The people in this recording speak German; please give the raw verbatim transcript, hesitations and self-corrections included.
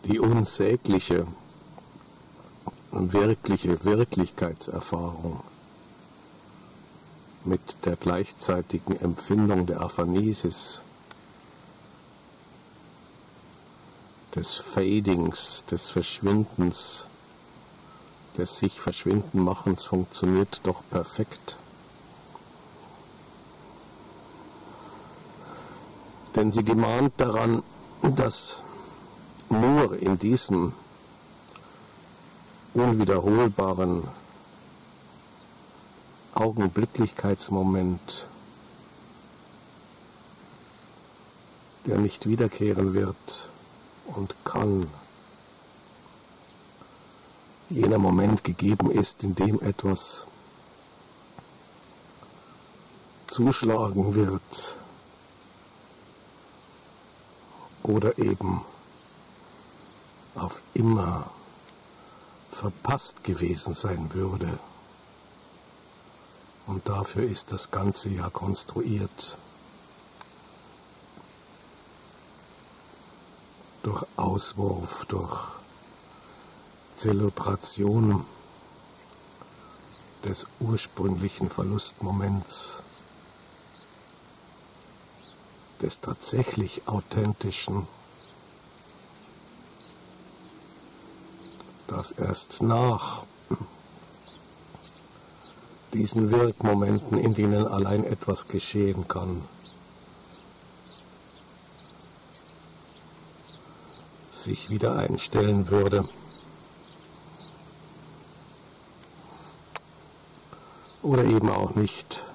die unsägliche, wirkliche Wirklichkeitserfahrung mit der gleichzeitigen Empfindung der Aphanisis, des Fadings, des Verschwindens, des sich verschwinden machens funktioniert doch perfekt. Denn sie gemahnt daran, dass nur in diesem unwiederholbaren Augenblicklichkeitsmoment, der nicht wiederkehren wird und kann, jener Moment gegeben ist, in dem etwas zuschlagen wird oder eben auf immer verpasst gewesen sein würde. Und dafür ist das Ganze ja konstruiert. Durch Auswurf, durch Zelebration des ursprünglichen Verlustmoments, des tatsächlich Authentischen, das erst nach diesen Wirkmomenten, in denen allein etwas geschehen kann, sich wieder einstellen würde. Oder eben auch nicht.